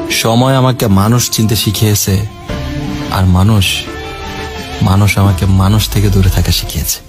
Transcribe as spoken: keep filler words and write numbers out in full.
সময় আমাকে মানুষ চিনতে শিখিয়েছে, আর মানুষ মানুষ আমাকে মানুষ থেকে দূরে থাকা শিখিয়েছে।